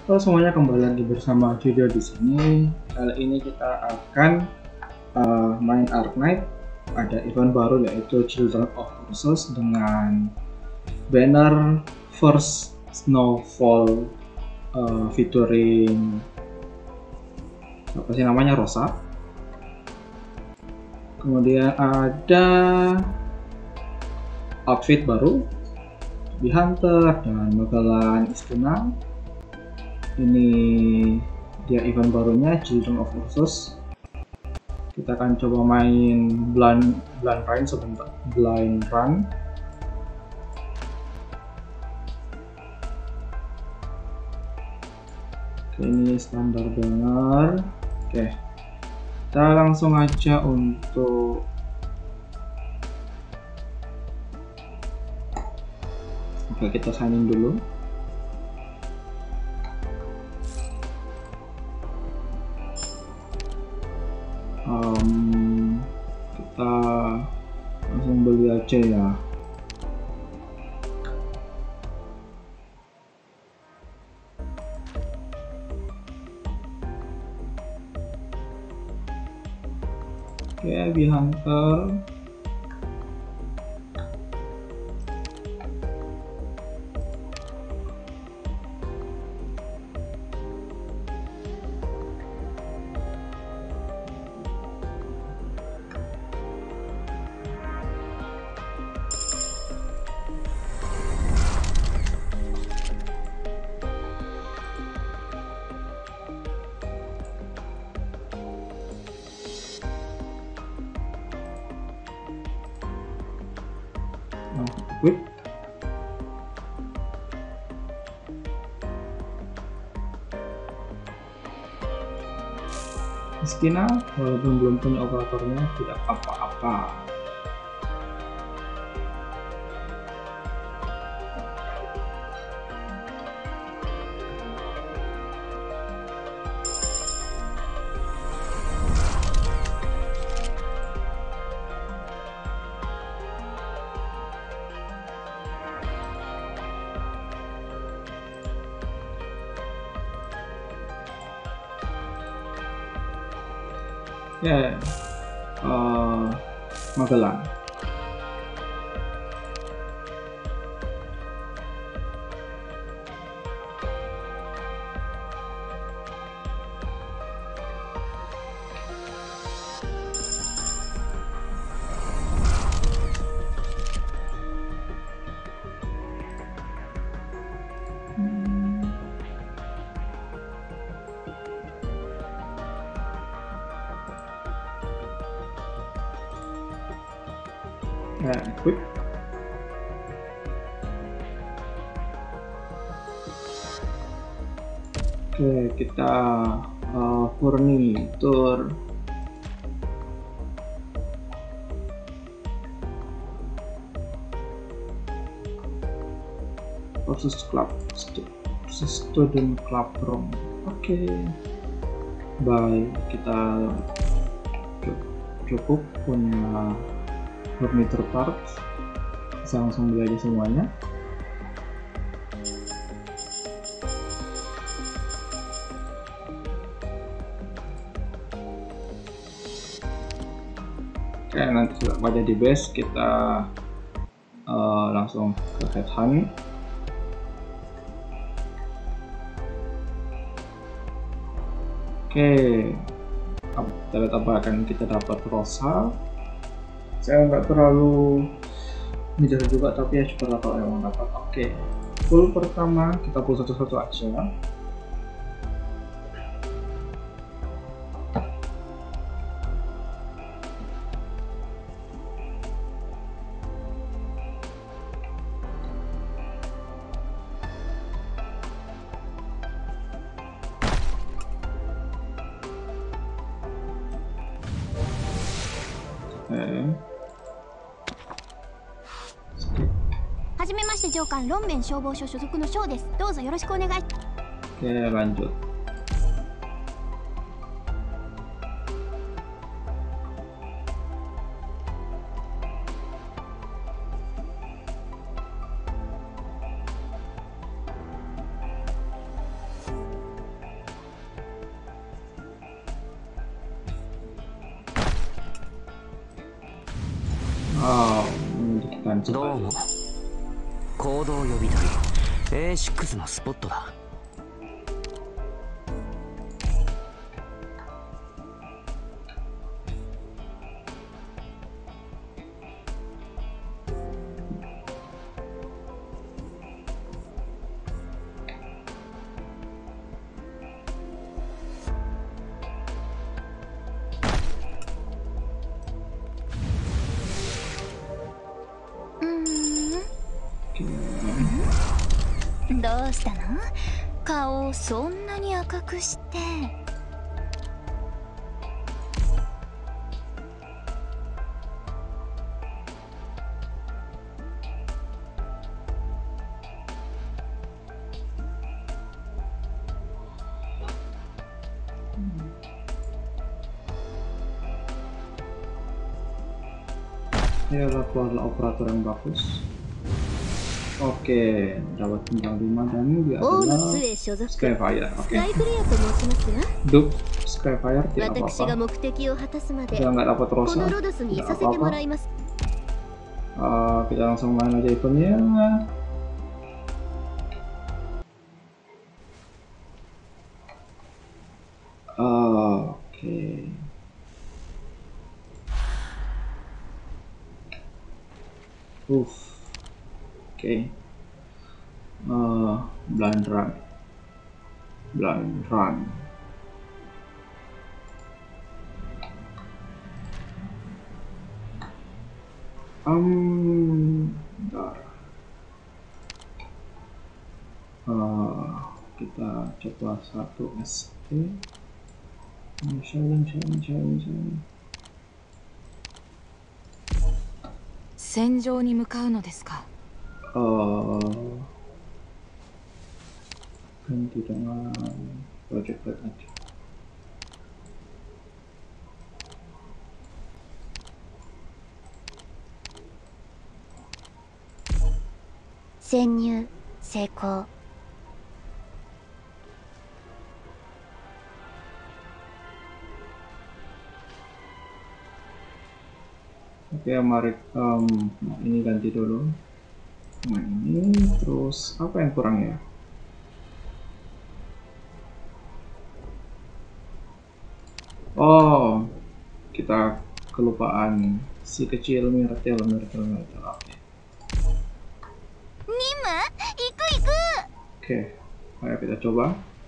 Halo semuanya, kembali lagi bersama Video di sini. Kali ini kita akan main Arknight. Ada event baru yaitu Children of Ursus dengan banner First Snowfall featuring apa sih namanya, Rosa. Kemudian ada outfit baru di Hunter dengan Magellan Istana. Ini dia event barunya Children of Ursus. Kita akan coba main blind run sebentar. Blind run. Oke, ini standar banner. Oke, kita langsung aja untuk kita sign in dulu. Kita langsung beli aja ya. Oke, di Hunter. Equip. Istina, walaupun belum punya operatornya, tidak apa-apa. Ya, Magellan. Equip. Oke, kita furnitur. Versus student club room. Oke, baik, kita cukup punya furniture parts, bisa langsung beli aja semuanya. Oke, nanti sudah pada di base kita langsung ke headhunt. Oke, kita lihat apa akan kita dapat. Rosa. Saya nggak terlalu ngejar juga, tapi ya coba kalau yang dapat. Oke, full pertama kita pull satu-satu aja. Oke. はじめまして上官、ロンメン消防署所属のショーです。どうぞよろしくお願い。 Oke, lanjut. masuk どう aja. も。行動予備隊 A6 のスポットだ。 どうしたの？顔をそんなに赤くして。 Ini adalah keluarlah operator yang bagus. Oke, dapat bintang 5 dan dia adalah Skyfire. Oke. Duke Skyfire tidak apa-apa. Kita nggak dapat Rosa, tidak apa-apa. Kita langsung main aja eventnya. Oke. Oke. Blind run. Bentar. Kita coba 1 SP. Sharing. 戦場に向かうのですか。 Ganti dengan project aja. Senyu Seiko. Oke, mari ini ganti dulu. Nah, ini terus apa yang kurang ya? Oh, kita kelupaan si kecil Myrtle. Oke. Nima, iku. Oke, ayo kita coba.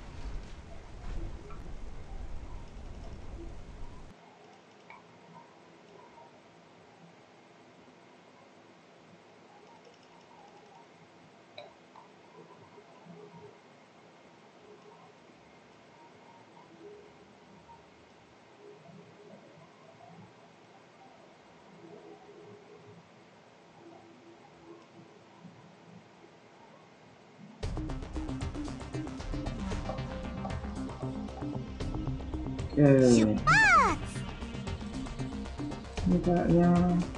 Ini kayaknya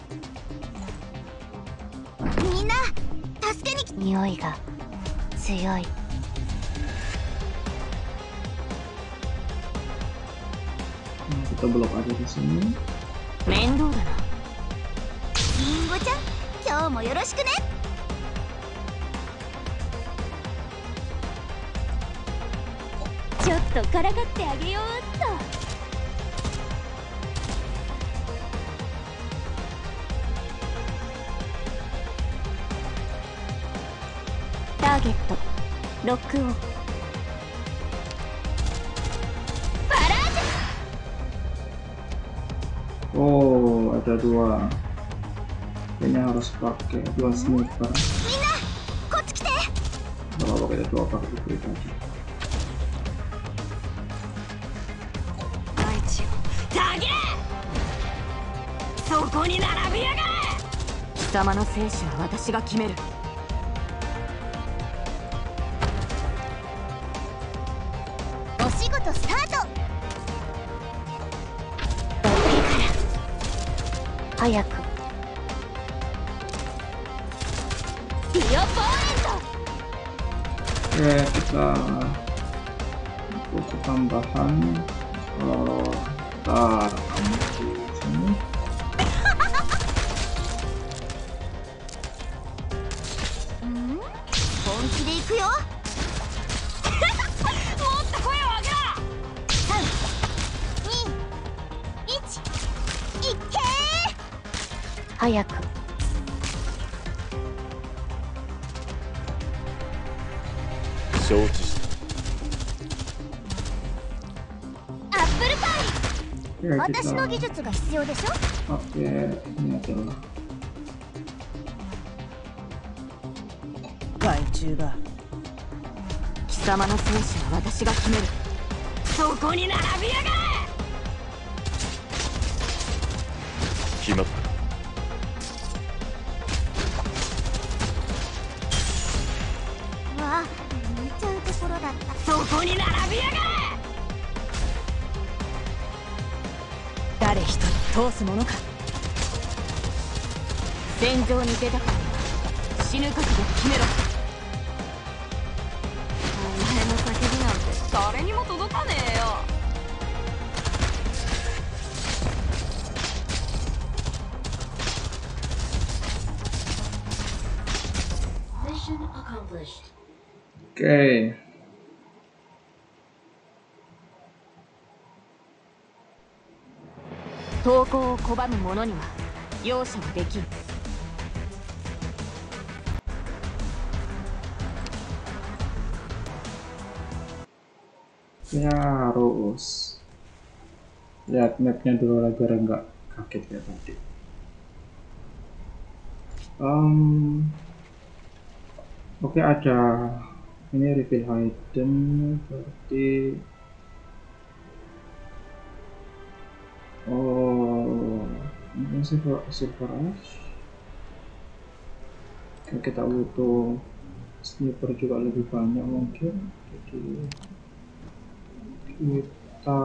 Mina, tasuke ni. Nioi ga tsuyoi. Kita blok aja di sini. Mendou da na. Ringo-chan, kyou mo yoroshiku ne. Chotto karagatte ageyouっと。ターゲットロックオン。 Oh, ada 2. Kayaknya harus pakai 2 sniper. Kalau kita coba pakai itu aja. 貴様の生死は私が決める。 お仕事スタート。早く。ディオポイント。 Kita butuh tambahan. Ntar kamu di sini. 早く。 承知した。 アップルパイ Oke, 私の技 kita 術が必要でしょ。 pakai ini adalah 害虫が。貴様の生死は私が決める。そこに並びやがれ。 決まった。 うわ、見ちゃうところだった。 そこに並びやがれ。誰一人通すものか。戦場に出たから死ぬ覚悟決めろ。お前の叫びなんて誰にも届かねえよ。 Oke. 投降を拒む者には容赦はできん。 Ya harus lihat mapnya dulu agar nggak kaget kayak tadi. Oke, ada ini reveal hidden berarti ini silver ash. Oke, kita butuh sniper juga lebih banyak mungkin, jadi kita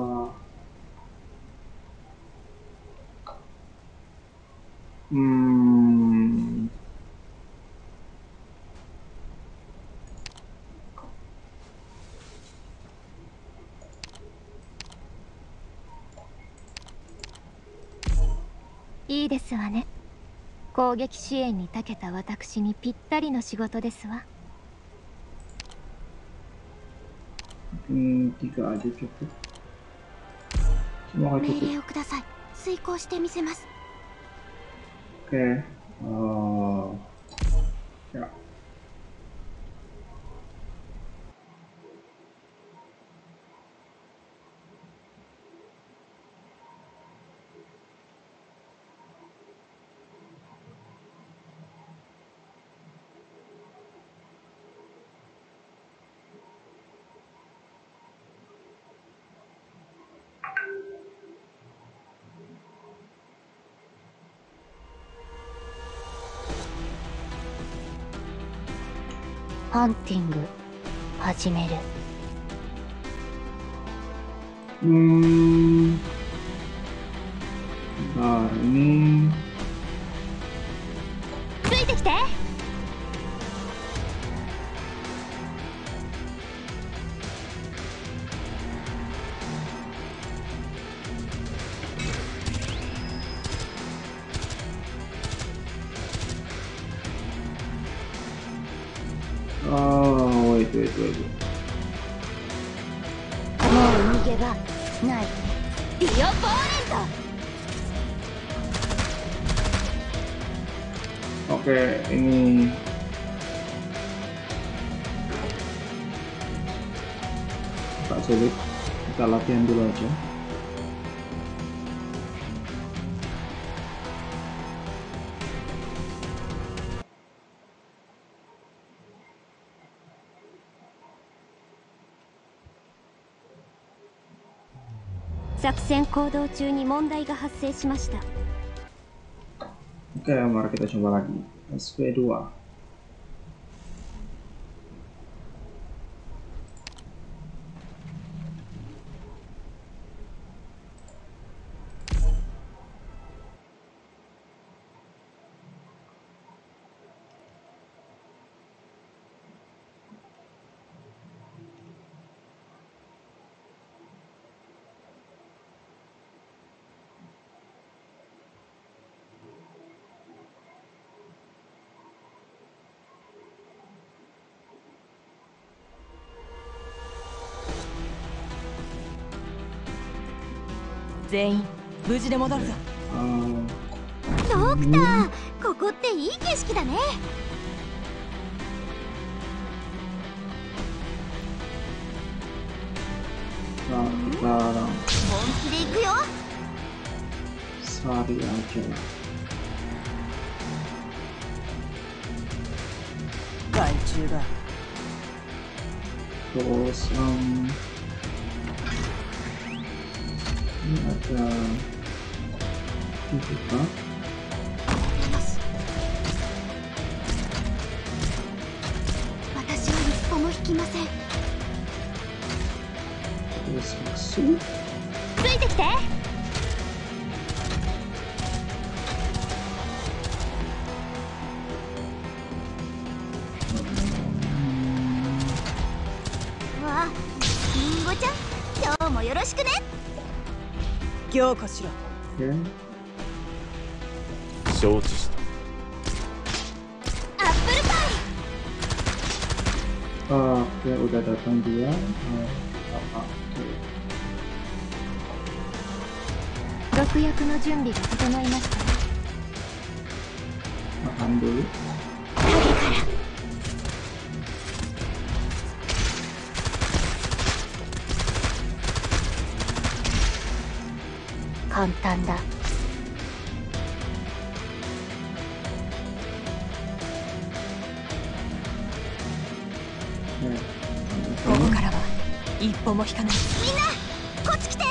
いいですわね。攻撃支援に長けた私にぴったりの仕事ですわ。 tiga aja cukup. Semoga 命 cukup. 令をください。遂行してみせます。 Oke. Ya. ハンティング始める。 Ini ついてきて。 wait. もう逃げ場ない。ディオポーレント。 Oke, ini agak sulit. Kita latihan dulu aja. Oke, 作戦行動中に問題が発生しました。 Oke, mari kita coba lagi. SV2. 全員無事で戻るぞ。 ドクター、ここっていい景色だね。 Nah, kita 本気で行くよ。 sari aja lah. 害虫が Terus ini ada dibuka. 私は一歩も引きません。 Terus masuk. ついてきて。わあ、リンゴちゃん、今日もよろしくね。 行かしら Oke. 承知した。 アップルパイ。 Oke, udah datang dia. Kita pakai. 毒薬の準備が整いました。 Makan dulu. 簡単だ。 Oke. ここからは一歩も引かない。 みんな、こっち来て。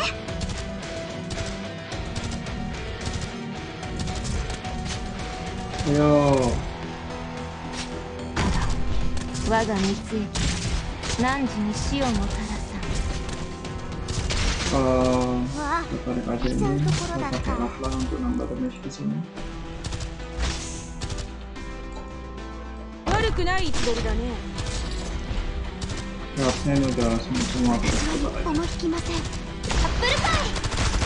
Ayo. 我が蜜液、汝に死をもたらさ。 Kita tarik aja ini. Kita pakai Raplan untuk nambah damage di sini. 悪くない位置取りだね。 Rapnya ini udah semua kita 私は coba 一歩 aja. も引きません。アップルパイ。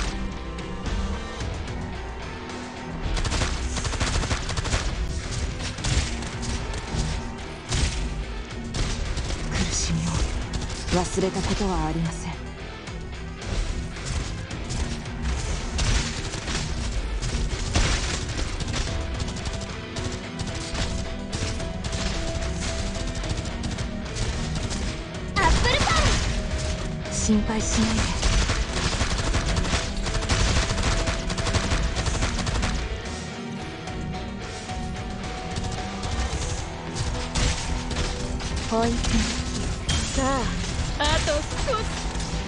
苦しみを忘れたことはありません。 アップルパイ。 心配しないで。 ポイズン。 さあ、あと少し。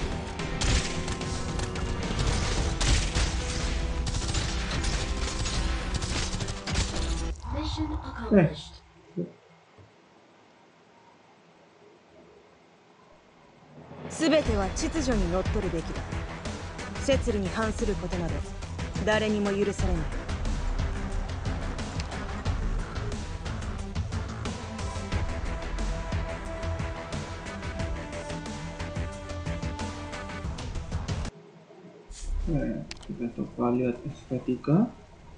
すべては秩序にのっとるべきだ。摂理に反することなど誰にも許されない。 Kita coba lihat SP3.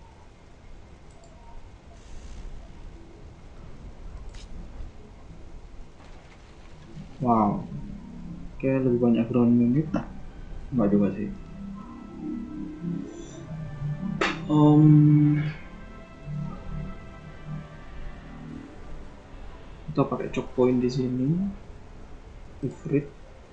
Wow, kayak lebih banyak ground unit. Enggak juga sih. Kita pakai choke point di sini. Ifrit.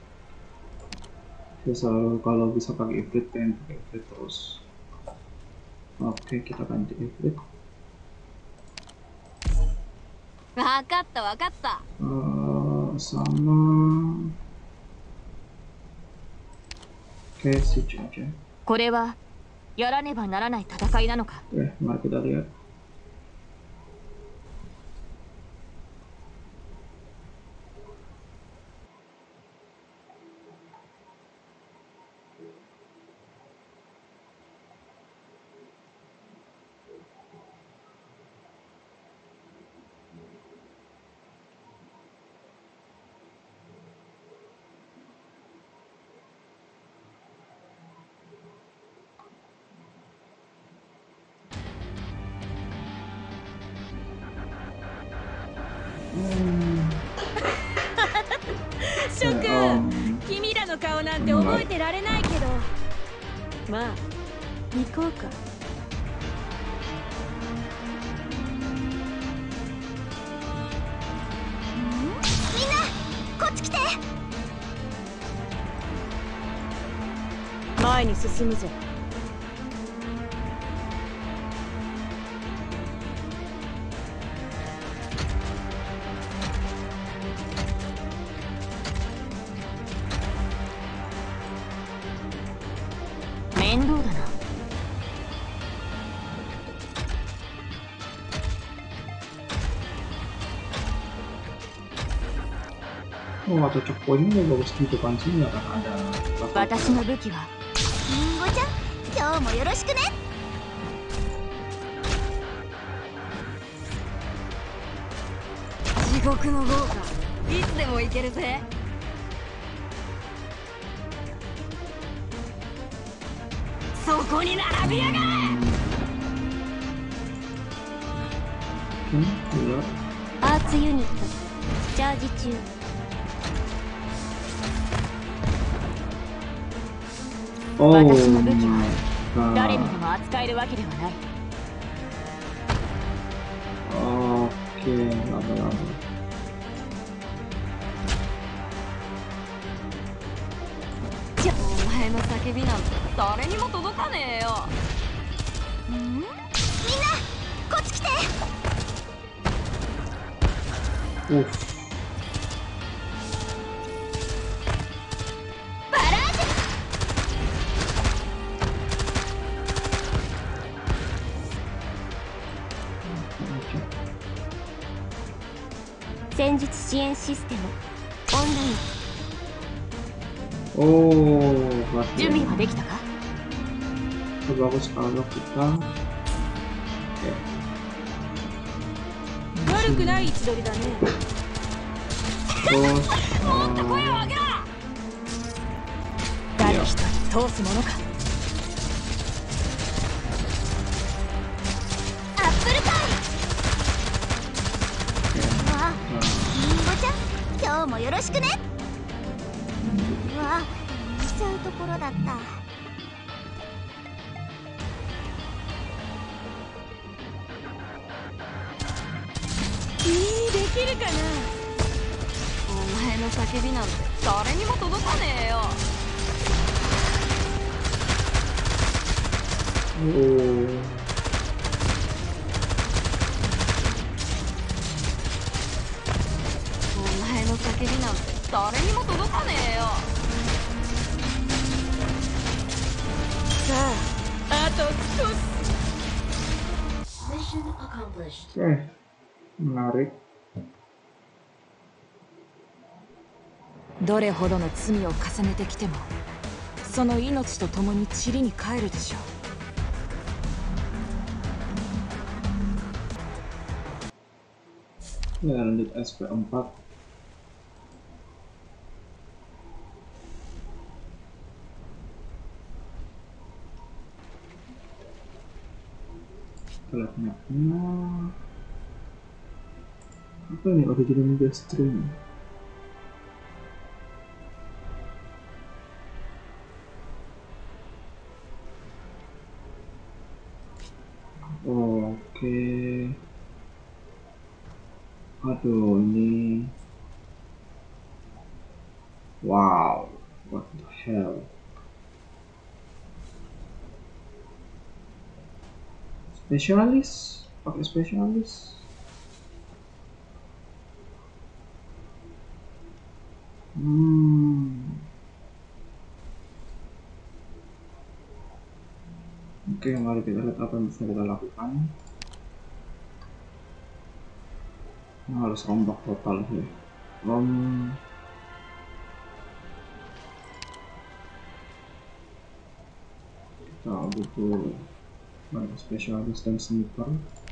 Selalu kalau bisa pakai Ifrit, pengen pakai Ifrit terus. Oke, kita ganti Ifrit. 分かった分かった。 Sama Siege aja. これはやらねばならない戦いなのか。 Mari kita lihat. 諸君、君らの顔なんて覚えてられないけど、まあ行こうか。 前に進むぞ。 面倒だな。 Oh, atau checkpointnya udah bagus gitu kan sih, nggak akan ada bakal 私の武器はリンゴちゃん、今日もよろしくね。 地獄の豪華、いつでも行けるぜ。そこに並びやがれ。 keluar. アーツユニットチャージ中。 Oh 私の武器 my は誰 god. にでも扱えるわけではない。 Oke, lama-lama. お前の叫びなんて誰にも届かねえよ。 みんなこっち来て。 Uff. バラージュ。戦術支援システムオンライン。 Oh, 準備はできたか？ bagus kalau kita. Oke. 悪くない位置取りだね。 Terus 声を上げろ。誰一人通すものか。 アップルパイ。わあ、リンゴちゃん、今日もよろしくね。うわあ、しちゃうところだった。 できるかな。 お前の叫びなんて誰にも届かねえよ。 oh. お前の叫びなんて誰にも届かねえよ。 さあ、あと少し。 Oke, menarik. どれほどの罪を重ねてきても、その命と共に塵に帰るでしょう。 Ya, lanjut SP4. Kita lihat mapnya. Apa nih original media stream? Oke. Aduh, ini. Wow, what the hell? Spesialis, pakai spesialis. Oke, mari kita lihat apa yang bisa kita lakukan. Nah, harus rombak total sih. Kita butuh banyak spesialis dan sniper.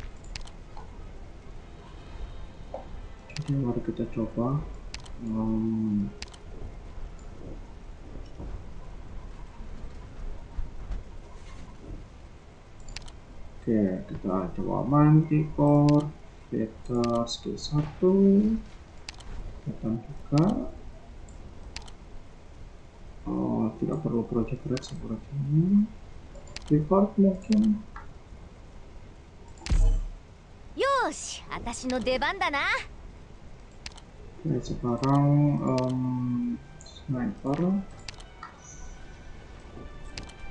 Jadi mari kita coba. Oke, kita coba manticore, beta skill 1, datang juga. Tidak perlu project red seperti ini. Report mungkin. よーし、私の出番だな。 Oke, sekarang sniper.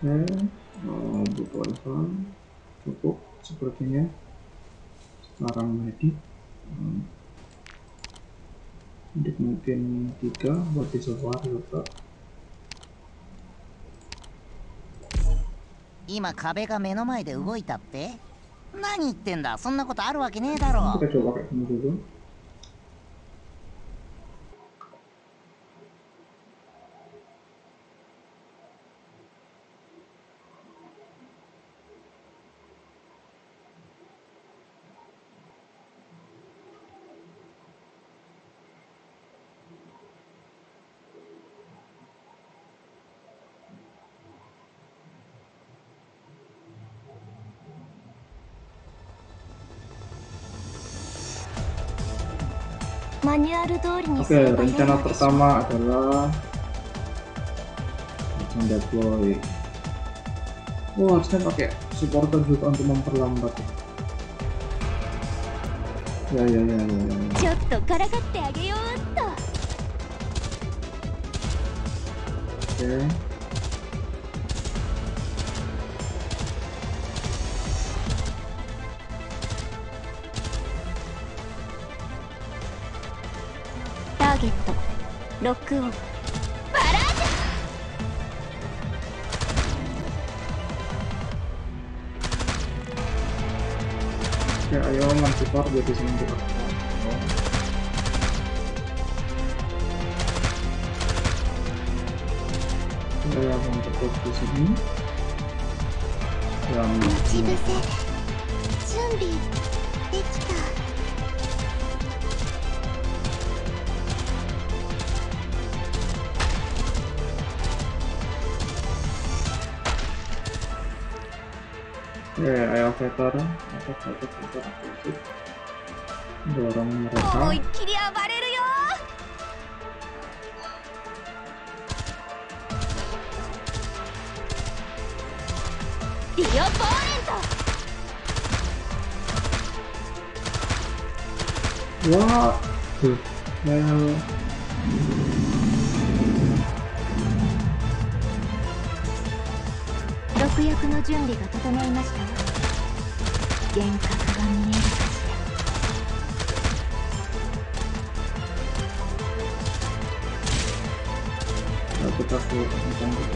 butuh level cukup sepertinya. Sekarang medit, medit mungkin 3 buat disebar juga. 今壁が目の前で動いたって？何言ってんだ、そんなことあるわけねえだろ。 Kita coba kayak gini dulu. Oke, rencana pertama adalah langsung deploy. Harusnya pakai supporter juga untuk memperlambat. Ya. Oke. Oke, ayo support jadi sini kita. Saya akan support di sini. Oke, ayo veteran, dorong mereka. Wah, well. 毒薬の準備が整いましたわ。幻覚が見えるかしら。 Kita full tentang gitu.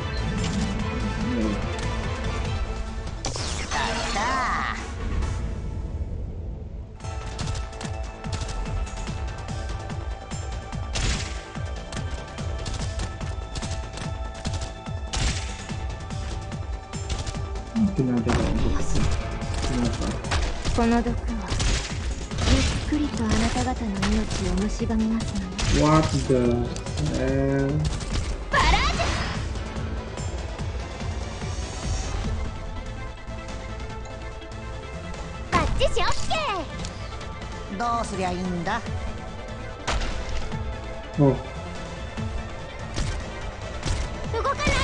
Mungkin ada untuk kenapa? この毒はゆっくりとあなた方の命を蝕みますのよ。 What the hell? どうすりゃいいんだ。 Oh. 動かないで。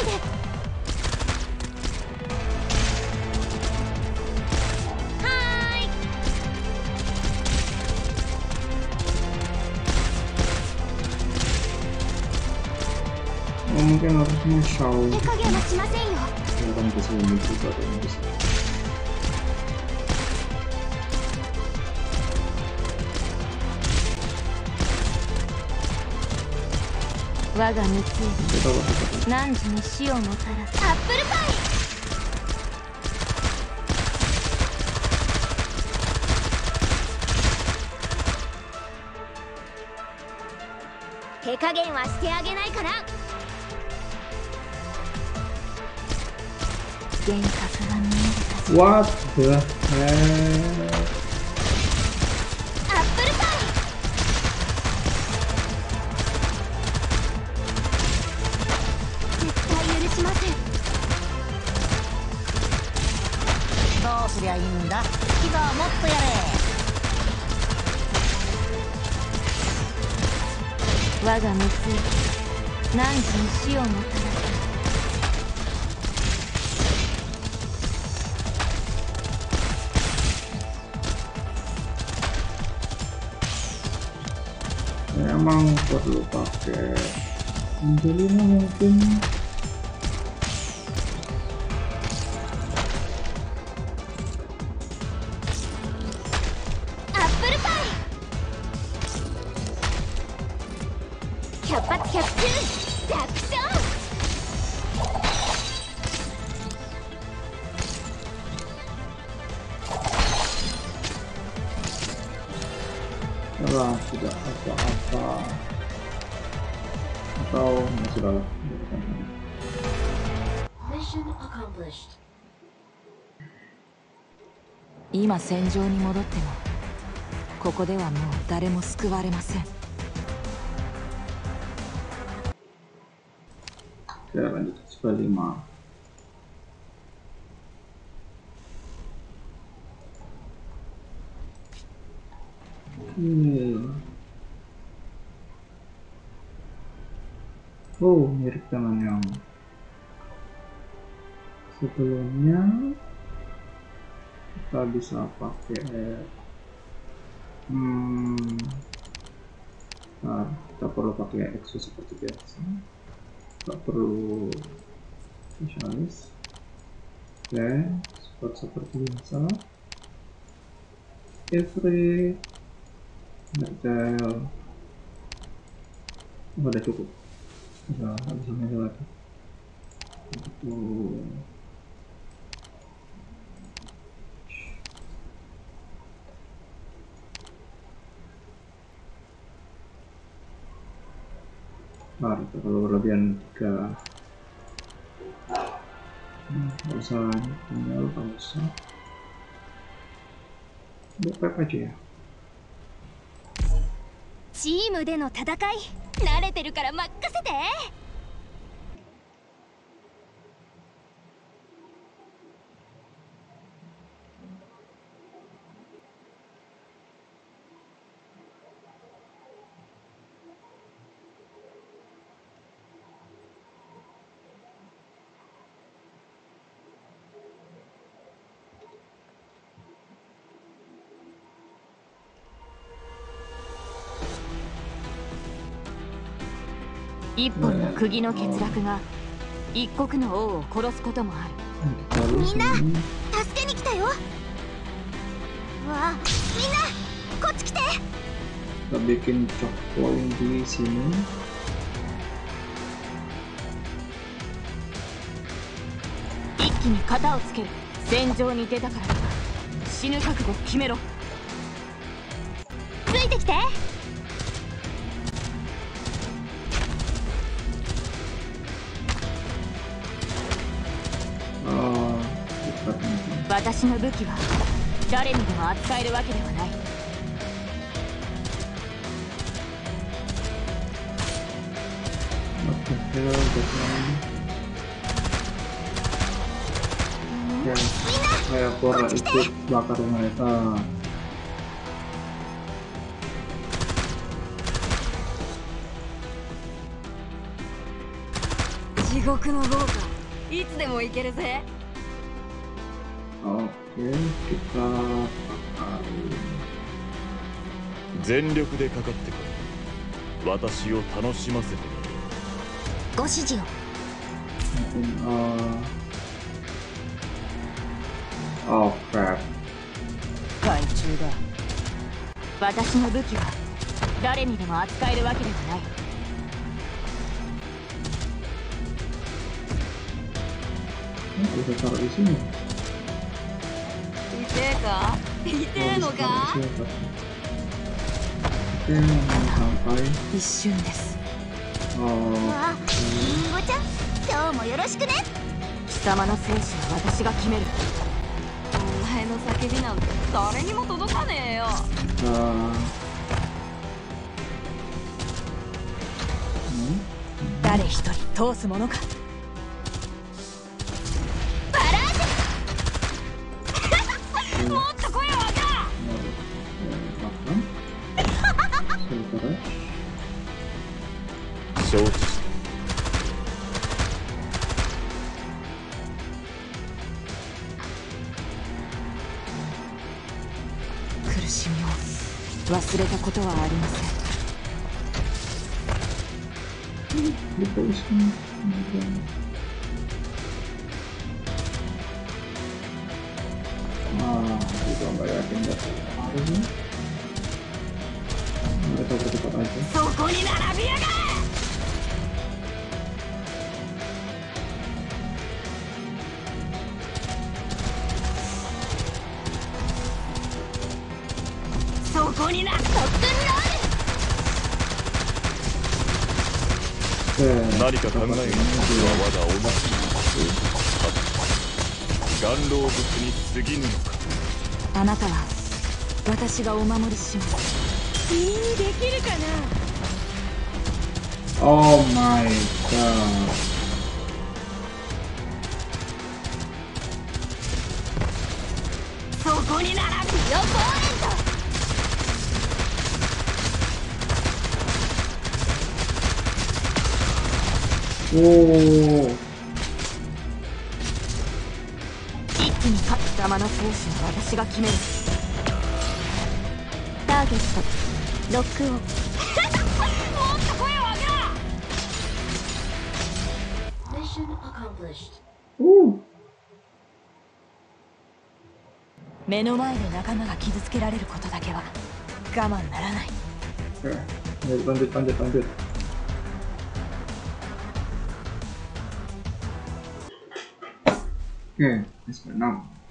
Mungkin harusnya show. 手加減はしませんよ。 Orang kesini juga dong bisa. Waga Mitsui. 何時に死をもたらす。アップルパイ。手加減はしてあげないから。幻覚が見えるかしら。 What the hell? アップルパイ。絶対許しません。 どうすりゃいいんだ。キザはもっとやれ。 我が無数何時に死をもたらす。 Emang perlu pakai Angelina mungkin. 楽勝。 Wah, tidak apa-apa. Atau ya sudahlah. Mission accomplished. 今戦場に戻ってもここではもう誰も救われません。 Kita lanjut ke 5. Oh, mirip dengan yang sebelumnya. Kita bisa pakai nah, kita perlu pakai exo seperti biasa, nggak perlu spesialis. Oke, spot seperti biasa. Every detail udah cukup, udah nggak bisa meja lagi. Nah, kalau berlebihan 3 nggak usah tinggal, nggak usah backup aja ya. チームでの戦い慣れてるから任せて。 一本の釘の欠落が一国の王を殺すこともある。 みんな助けに来たよ。わあ、みんなこっち来て。 Kita bikin checkpoint di sini. 一気に型をつける。戦場に出たからには死ぬ覚悟を決めろ。 ついてきて。 私の武器は誰にでも扱えるわけではない。 Kayak Korra ikut bakar mereka. 地獄の豪華いつでも行けるぜ。 Oke, kita pakai 全力でかかってこい。私を楽しませてくれ。 ご指示を。 oh crap. 害虫だ。私の武器は誰にでも扱えるわけではない。 Bisa taruh di sini. 痛えか？痛えのか？ Oke, sampai 一瞬です。 oh わあ、りんごちゃん、今日もよろしくね。 貴様の生死は私が決める。お前の叫びなんて誰にも届かねえよ。 誰一人通すものか。 もっと声を上げろ。 承知した。 苦しみを忘れたことはありません。 itu nggak yakin nggak harus nih. Mereka berdebat aja. そこに並びやがれ。 にな特訓何か考えますは我がおなし元老物に過ぎぬのか。 あなたは私がお守りします。君にできるかな。 Oh my god. そこに並ぶよポおお。 一気に勝つ玉の選手は私が決める。 ターゲットロックオンもっと声を上げろ。 Mission accomplished. 目の前で仲間が傷つけられることだけは我慢ならない。 Lanjut. Oke, SP6.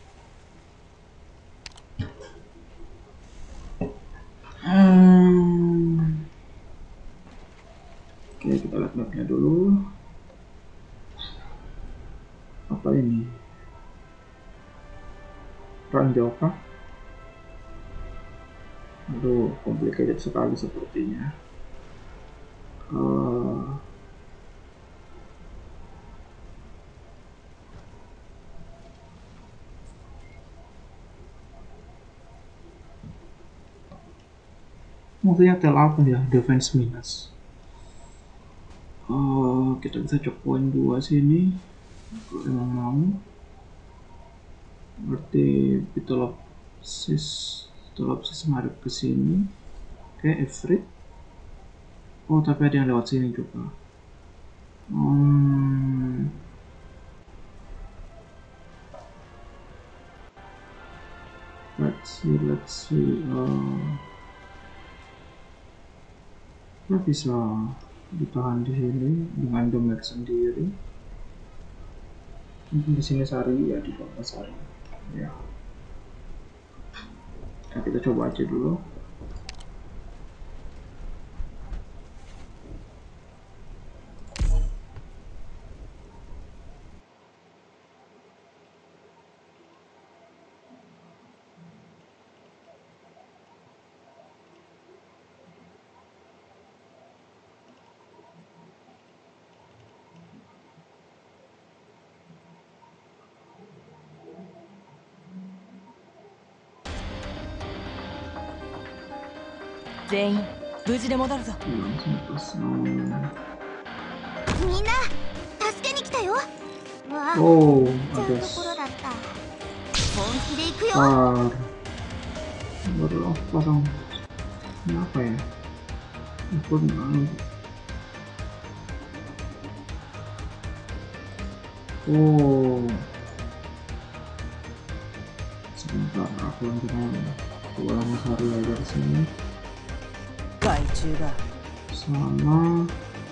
Oke, kita lihat mapnya dulu. Apa ini? Ranjau kah? Aduh, complicated sekali sepertinya. Maksudnya tel apa ya? Defense minus. Kita bisa cek poin 2 sini kalau emang mau. Berarti Bitolopsis ngadep ke sini. Oke, Ifrit. Oh, tapi ada yang lewat sini juga. Let's see. Kita bisa ditahan di sini dengan damage sendiri. Mungkin di sini Sari ya, di bawah Sari. Ya. Nah, kita coba aja dulu. 全員無事で戻るぞ。 みんな助けに来たよ。わあ、 Oh, ちゃう ada ところだった。本気で行くよ。 baru apa dong? Kenapa ya? Oh, sebentar aku pulang Sari aja ke sini. 害虫が Sama.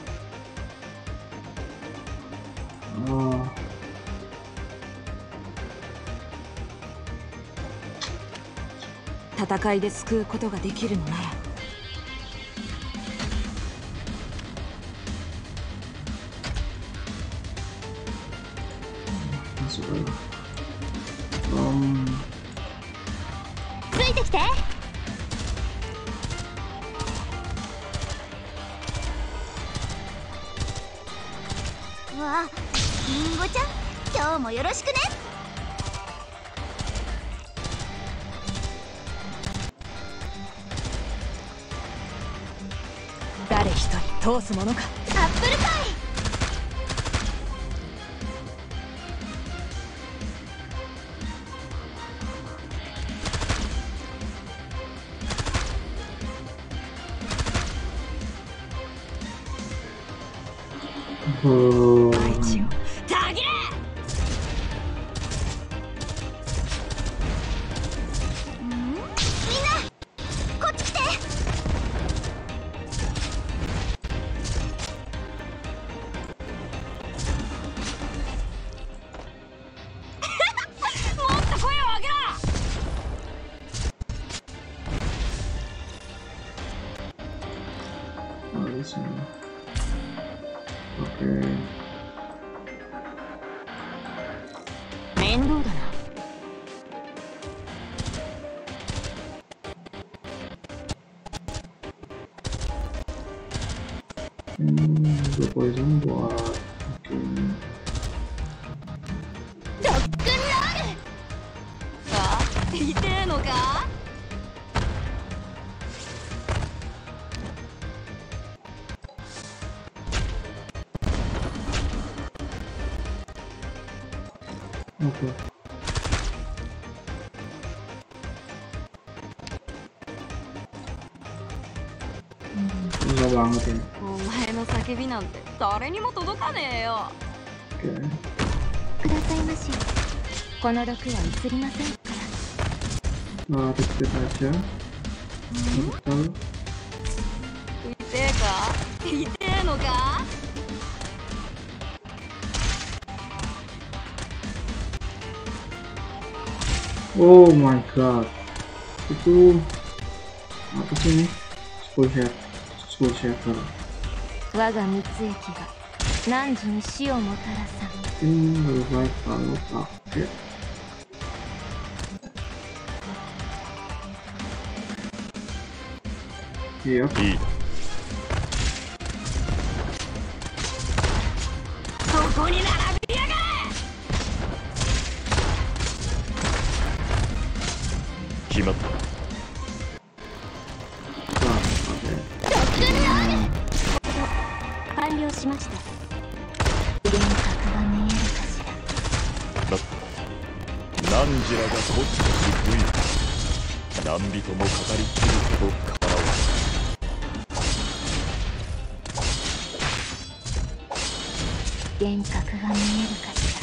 Oh. 戦いで救うことができるのなら masuk aja. ついてきて。 わあ、リンゴちゃん、今日もよろしくね。 誰一人通すものか。 アップルパイ。 害虫をたぎれ。 みんなこっち来て。 もっと声を上げろ。 sini. Oke. 面倒だな。 Dua poison buat oke. ロックンロール。あ、痛えのか。 Oke. Susah banget ya. お前の叫びなんて誰にも届かねえよ。 Oke. くださいまし。この毒は移りませんから。 Repeat aja. Betul. 痛えか。痛えのか。 Oh my god. Itu apa sih ini? School shatter. 我が蜜液が何時に死をもたらさん。 Ini lebih baik kalau pakai. Iya. いいだ。 ここに並びやがれ。 決まった。 完了しました。幻覚が見えるかしら。 だった何時らがこっちに来る。何人も語りきるほどからわ幻覚が見えるかしら。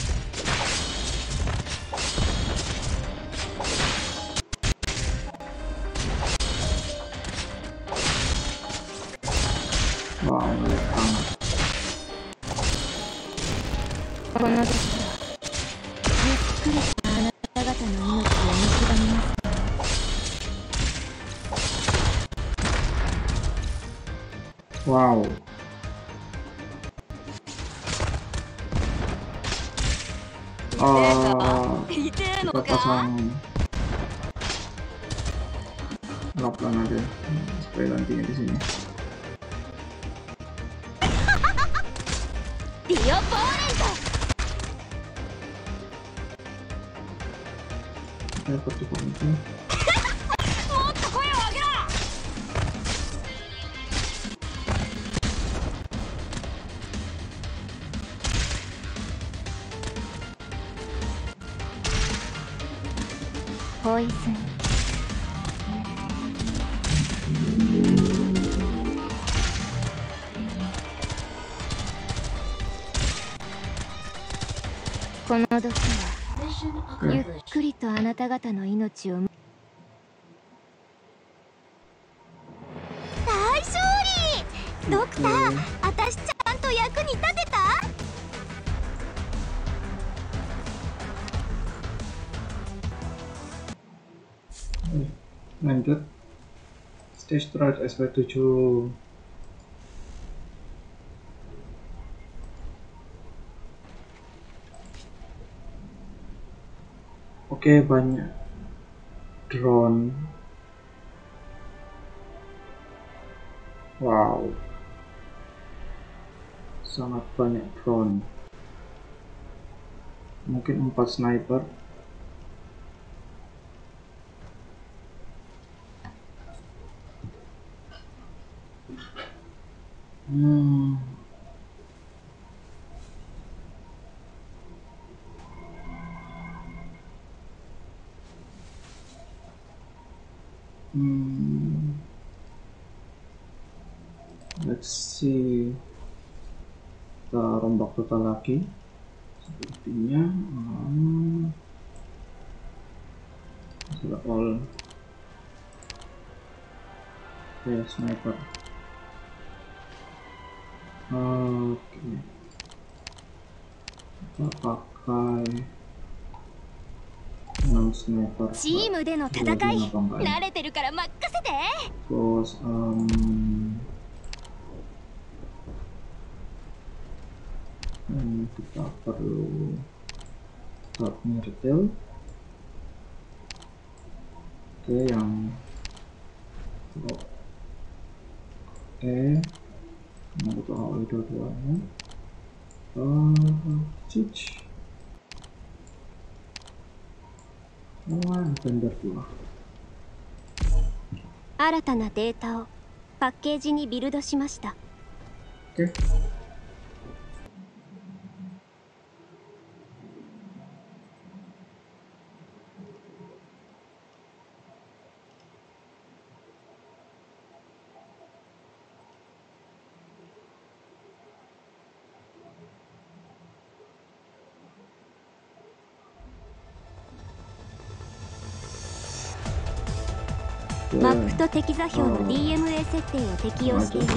Wow, banget. この時はゆっくりとあなた方の命を蝕みます。 Wow. Kita pasang lockdown aja supaya gantinya di sini. ディオポーレント。 Dapat cukup itu. もっと声を上げろ。 ポイズン。 この毒は Mission ゆっ accomplished. くりとあなた方の命を。 大勝利。ドクター、私ちゃんと役に立てた？ Lanjut. Stage Strike SP7. Oke, banyak drone. Wow, sangat banyak drone. Mungkin 4 sniper. Let's see. Kita rombak total lagi. Sepertinya sudah all. Oke, sniper. Oke. Kita pakai 6 sniper. チームでの戦い慣れてるから任せて。 Terus Kita perlu submertil. Oke, yang kita butuh HOE dua-duanya. Cich. Vendor 2. 新たなデータをパッケージにビルドしました。 Oke. Oke. マップと敵座標の DMA 設定を適用しています。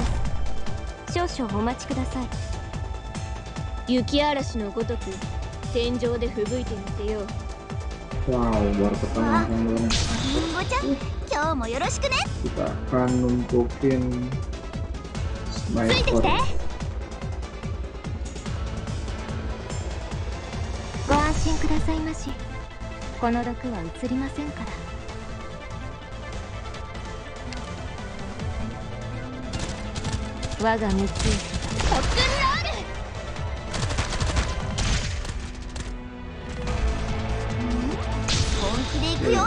少々お待ちください。雪嵐のごとく戦場で吹雪いてみせよう。 Wow, baru pertama kali. リンゴちゃん、今日もよろしくね。 Kita akan numpukin ついてきて。 ご安心くださいまし。この毒は移りませんから。我が三井が特訓ロール。 本気で行くよ。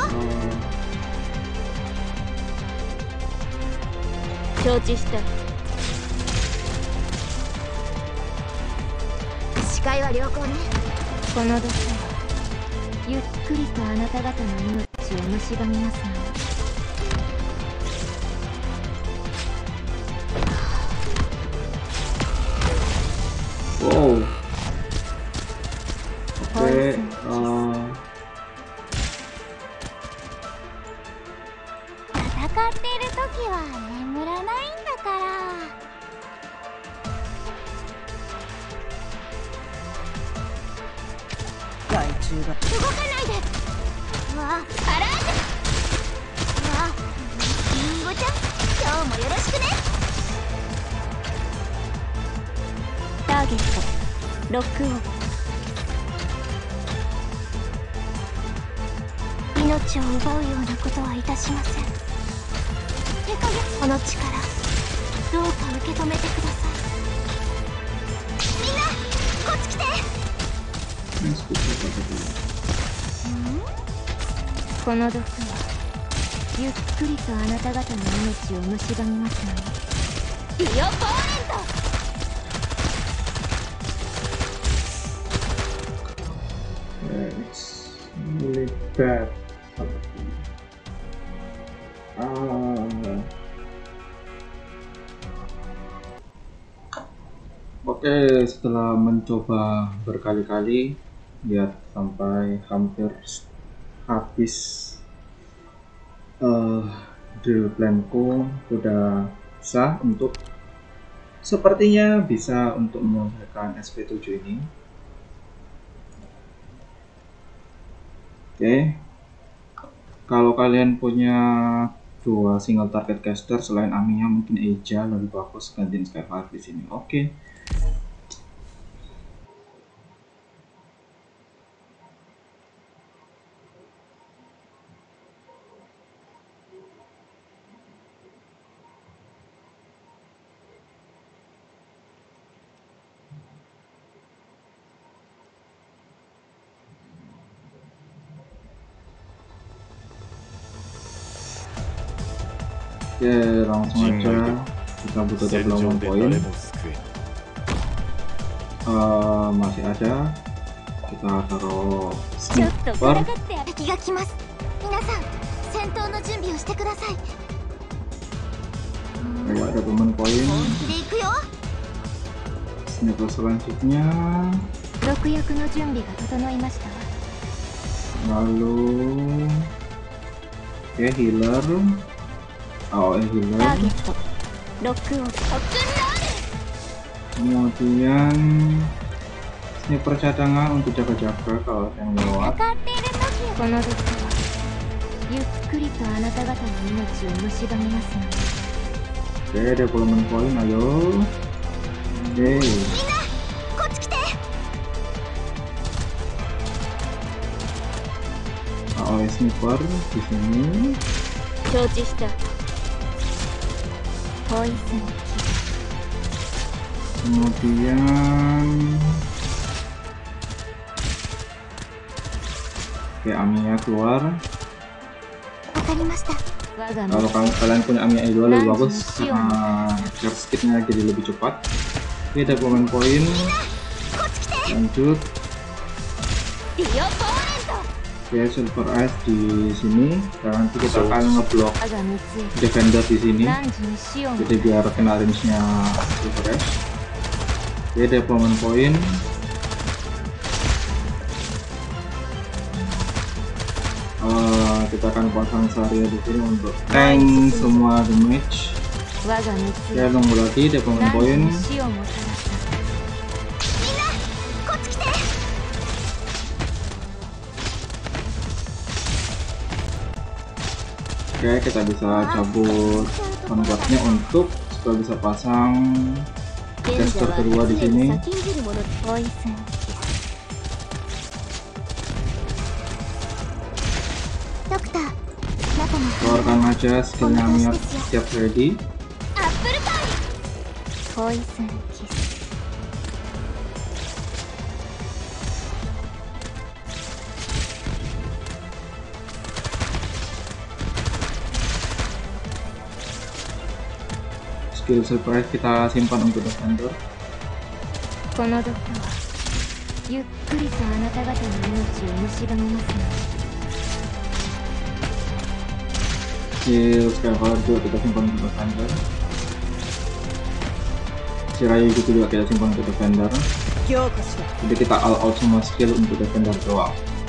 承知した。 視界は良好ね。 この毒はゆっくりとあなた方の命を蝕みますので。 Wow. Oke. 戦っている時は眠らないんだから。 害虫が動かないで。うわ、アラート。うわ、リンゴちゃん、今日もよろしくね。 ターゲットロックオン。命を奪うようなことはいたしません。この力どうか受け止めてください。 みんなこっち来て。 この毒はゆっくりとあなた方の命を蝕みますので。ディオポーレント。 It's really bad. Oke, setelah mencoba berkali-kali, lihat sampai hampir habis drill planku udah bisa untuk sepertinya bisa untuk menyelesaikan SP7 ini. Oke, kalau kalian punya dua single target caster selain Amiya, mungkin Eja lebih bagus gantiin Skyfire di sini. Oke. Oke, langsung aja kita butuh development point. Masih ada, kita taruh sniper. 敵が来ます。皆さん、戦闘の準備をしてください。 Kayak development point. 本気で行くよ。 Sniper selanjutnya. 毒薬の準備が整いましたわ。 Lalu, oke, healer. AOE healer. ターゲットロックオン。 Kemudian sniper cadangan untuk jaga-jaga kalau yang lewat. この毒はゆっくりとあなた方の命を蝕みますので。 Oke, development point, ayo. Oke. みんなこっち来て。 oleh sniper di sini. 承知した。ポイズン。 Kemudian oke, Amiya keluar. わかりました。 Kalau kalian punya Amiya E2 lebih bagus karena charge speednya jadi lebih cepat. Oke, ada pemain poin. Lanjut. Oke, Silver Ice di sini. Dan nanti kita akan ngeblok defender di sini. Jadi biar kena range-nya Silver Ice. Oke, ada pemain poin. Kita akan pasang Saria di sini untuk tank semua damage. Ya, nunggu lagi ada pemain poin. Oke, kita bisa cabut convertnya untuk supaya bisa pasang caster kedua di sini. Keluarkan aja skillnya Amiya siap ready. Skill surprise kita simpan untuk defender. この毒はゆっくりとあなた方の命を蝕みますね。 Skill Skyfall juga kita simpan untuk defender. Shirayu juga kita simpan untuk defender. Jadi kita all out semua skill untuk defender doang.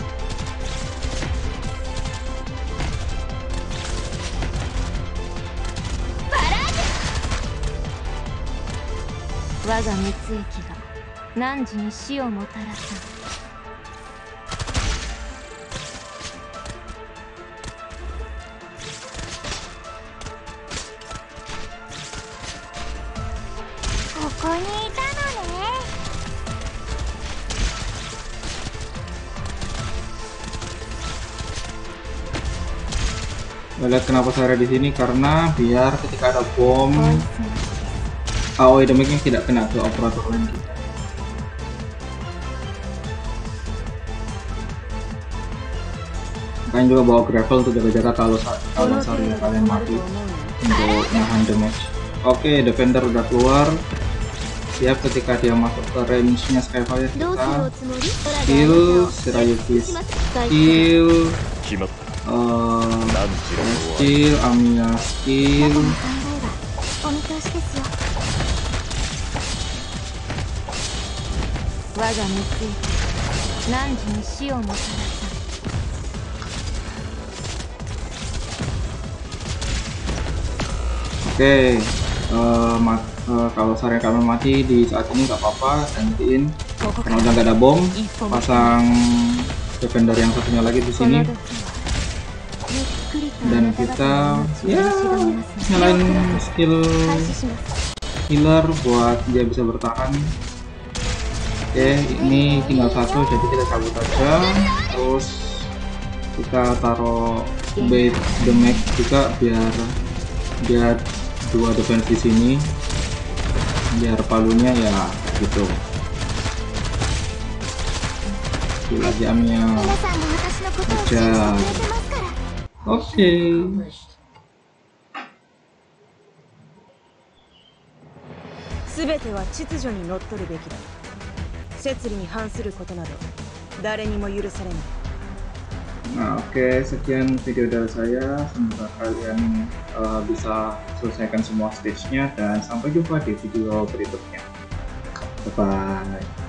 Lihat kenapa saya ada di sini, karena biar ketika ada bom AOE damage-nya tidak kena ke operator lain kita. Kalian juga bawa gravel untuk jaga-jaga kalau Saria kalian mati untuk nahan damage. Oke, defender udah keluar. Siap ketika dia masuk ke range-nya Skyfire kita. Skill, Shirayu skill, skill, Amiya skill. Oke, kalau Saria kalian mati di saat ini nggak apa-apa, gantiin. Karena udah nggak ada bom, pasang defender yang satunya lagi di sini. Dan kita ya nyalain skill healer buat dia bisa bertahan. Oke, ini tinggal satu, jadi kita cabut aja. Terus kita taruh bait damage juga biar dia dua defense di sini, biar palunya ya gitu. Skill aja Amiya aja. Oke. すべては秩序にのっとるべきだ。摂理に反することなど誰にも許されない。 Nah, oke, sekian video dari saya. Semoga kalian bisa selesaikan semua stage-nya, dan sampai jumpa di video berikutnya. Bye bye.